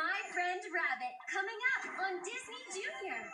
My Friend Rabbit, coming up on Disney Junior.